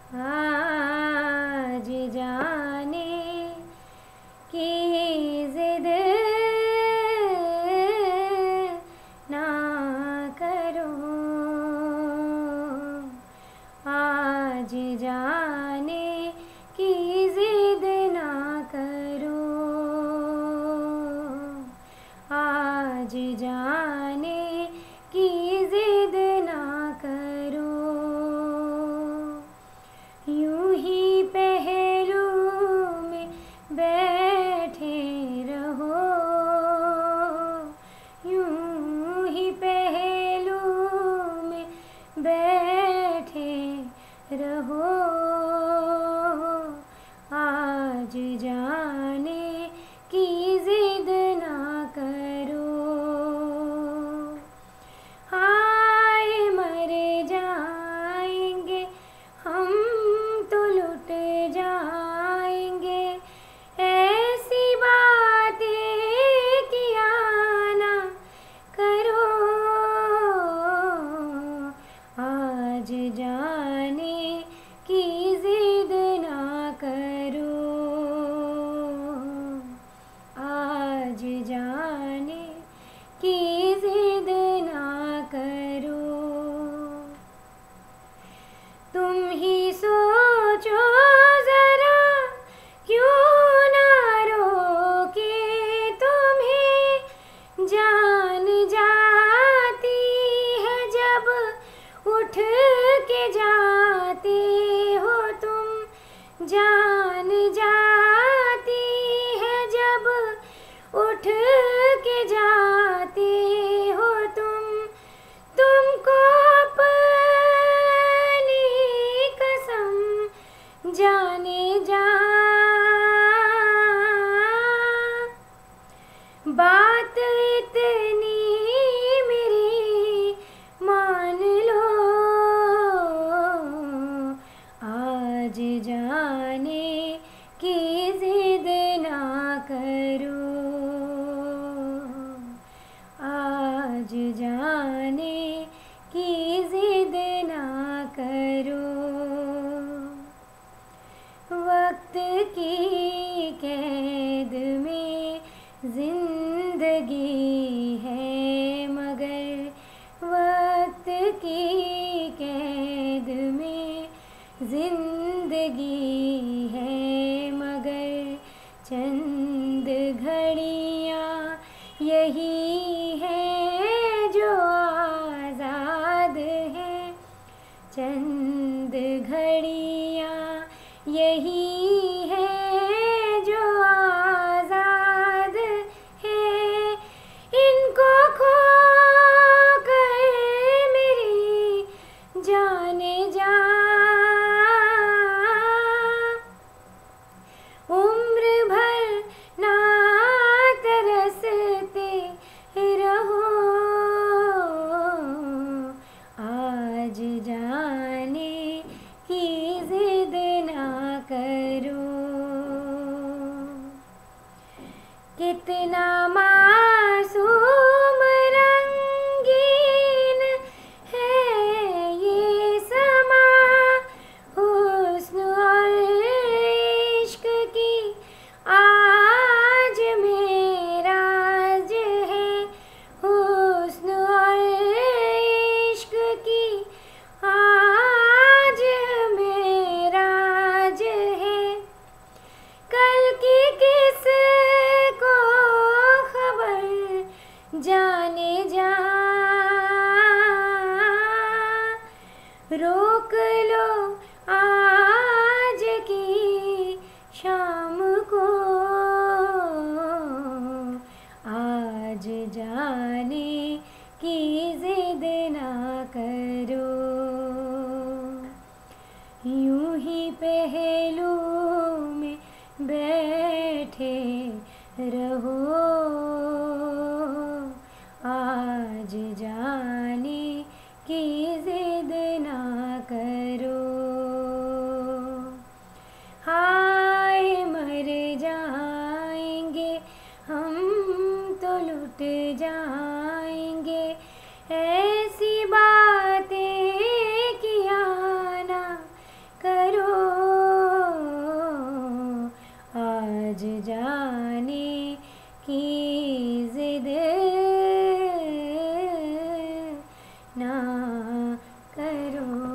आज जाने की जिद ना करो, आज जाने की जिद ना करो, आज जाने की जिद ना करो। यूं ही पहलू में बैठे रहो, यूं ही पहलू में बैठे रहो, आज जाने की जिद ना करो। हाय मर जाएंगे हम तो लुट जाएंगे, ऐसी बातें किया ना करो, आज जाने की जिद ना करो, आज जाने की जिद ना करो। तुम ही सोचो जरा, क्यों ना रोके तुम्हें, जान जाती है जब उठ के जाते हो तुम, जान जाती है जब उठ के जाते हो तुम, तुमको अपनी कसम जाने जा, बात इतनी मेरी मान लो, आज जाने की जिद ना करो, आज जाने की जिद ना करो। वक्त की कैद में जिंदगी है मगर, वक्त की कैद में जिंदगी है मगर, चंद घड़ियाँ यही है जो आज़ाद है, चंद घड़ियाँ यही है जो आज़ाद है, इनको खो कर मेरी जाने जा, उम्र भर ना तरसते रहो, आज जाने की जिद ना करो। कितना मासूम रंगीन है ये समा, हुस्न और इश्क की आज मेरा राज है, हुस्न और इश्क की आज मेरा राज है, कल की किस को खबर जाने जा, रोक लो आज की शाम को, आज जाने की जिद ना करो, यूं ही पहलू में बैठे रहो, आज जाने की जिद ना करो। हाय मर जाएंगे हम तो लुट जाएंगे, ऐसी बातें किया ना करो, जाने की जिद ना करो।